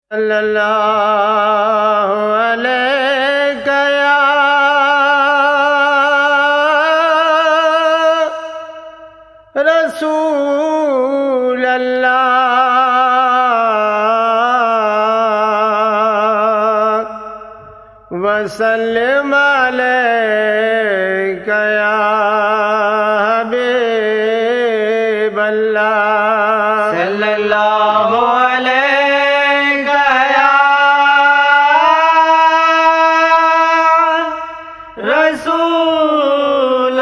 सल्लल्लाहु अलैहि या रसूल अल्लाह वसल्लम अलैका या हबीब अल्लाह सल्लल्लाहु रसूल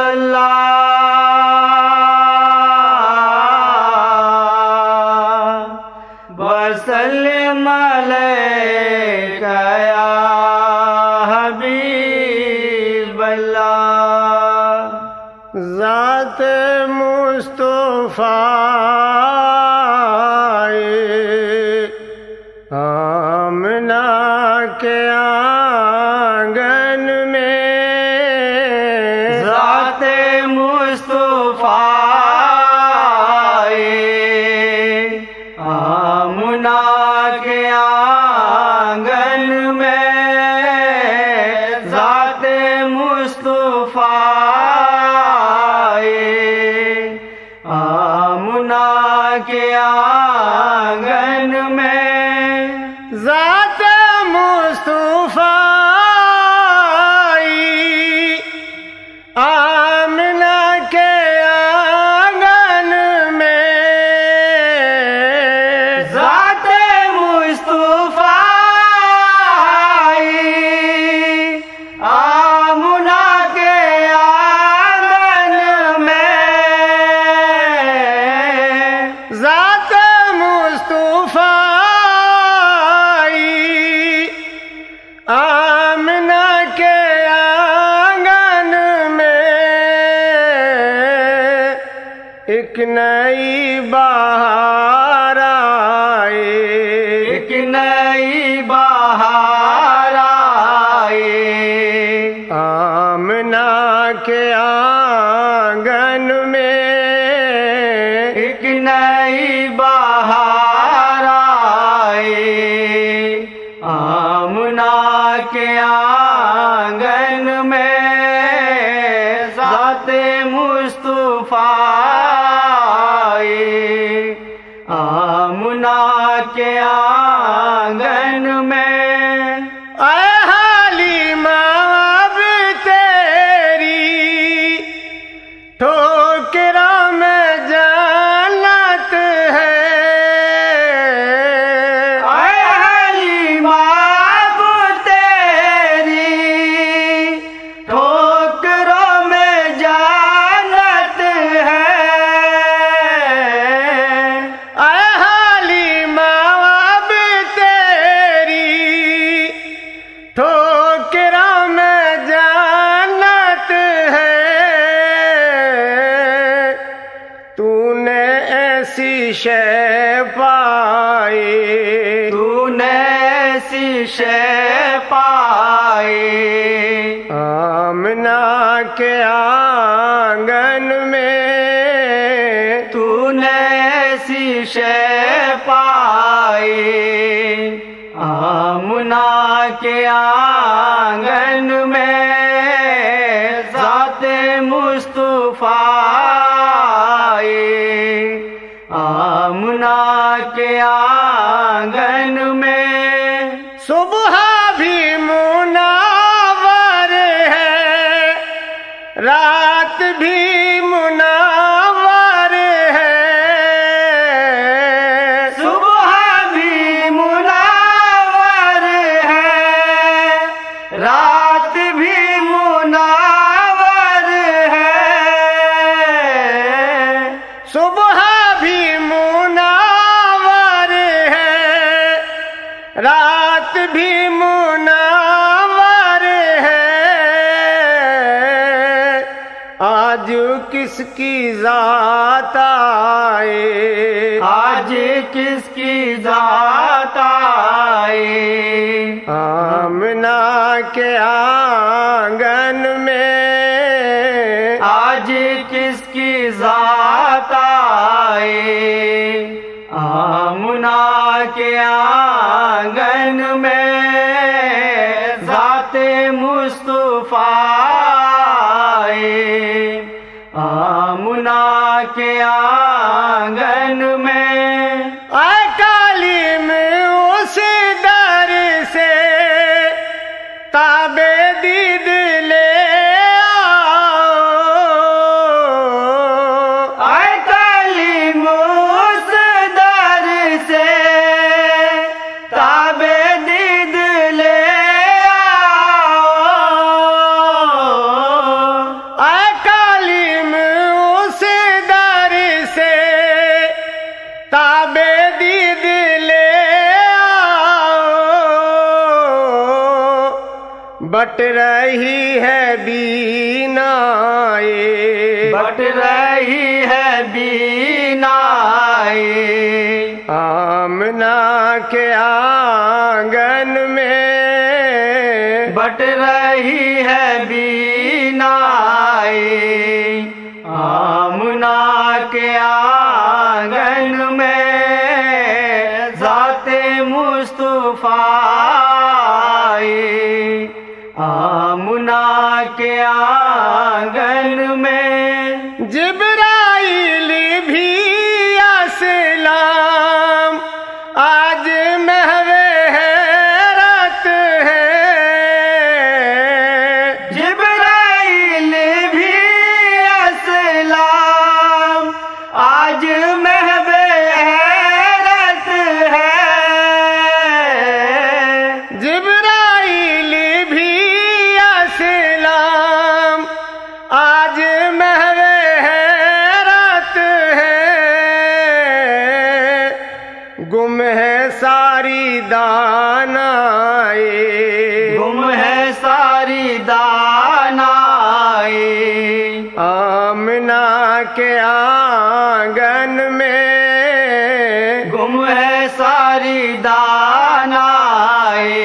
अल्लाह वसल्लम अलैका या हबीब अल्लाह। ज़ात मुस्तफ़ा आमना के आंगन में, ज़ात मुस्तफ़ा आमना के आंगन में, ज़ात मुस्तफ़ा आमना के आंगन में, ज़ात मुस्तफ़ा आमना के आंगन में, ज़ात मुस्तफ़ा आमना के आंगन में, ज़ात मुस्तफ़ा आमना के आंगन में एक नई बहार आए, एक नई बहार आए, आमना के आंगन में एक नई बहार आए, आमना के आंगन में, ज़ात मुस्तफ़ा आमना के आंगन में। आए हालिमा अब तेरी ठोकरा में जन्नत है, आए हालिमा अब तेरी ठोकरों में जन्नत है, आए हालिमा अब तेरी ठोकरा में जन्नत है। तूने ऐसी शय पाई, तूने ऐसी शय पाई, आमना के आंगन में, तूने ऐसी शय पाई, आमना के आंगन में, ज़ात मुस्तफ़ा आमना के आंगन में। सुबह भी मुनावर है, रात भी मुनावर है, सुबह भी मुनावर है, रात भी मुनावर है, सुबह भी मुनावर है, रात भी मुनावर है। आज किसकी ज़ात आए, आज किसकी ज़ात आए, आमना के आंगन में, आज किसकी ज़ात आए, आमना के आंगन में ज़ाते मुस्तफा आए। आमुना के आंगन में तालीम उस दर से ताबे दीद ले बट रही है बीनाए, बट रही है बीनाए। आमना के आंगन में बट रही है बीनाए। आमना के आंगन में ज़ाते मुस्तफा आए। आमुना के आंगन में जिब्राइल भी अस्सलाम आज महवे हैरत है। जिब्राइल भी अस्सलाम आज महवे हैरत है। जिब्राइल भी अस्सलाम आज महवे हैरत है। गुम है सारी दानाए, गुम है सारी दानाए। आमना के आंगन में गुम है सारी दानाए।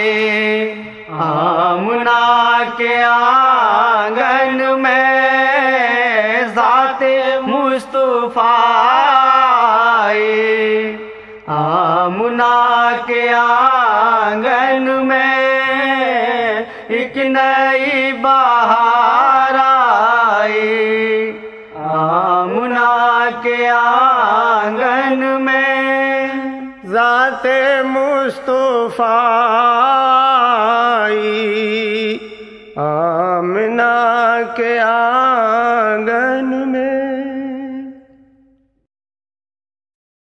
आमुना के आंगन में ज़ाते मुस्तफा आए। आमुना के आंगन में एक नई बहार आई। आमुना के आंगन में ज़ाते मुस्तफा